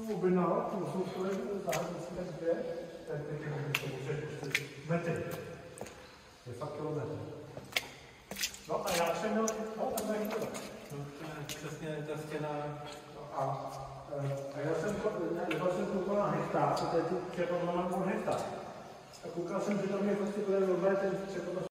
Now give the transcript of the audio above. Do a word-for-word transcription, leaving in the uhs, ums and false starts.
objednávat, to jsou skoro záhodnicí tak dvě, tak teď to musí prostě metry. Je fakt kilometr. No a já jsem měl, no tam je to. No, to je přesně ta stěna. A, a já jsem, já jsem koukal na hektar, to je tu přepadla na hektar. A koukal jsem, že tam je prostě bude ten přepadla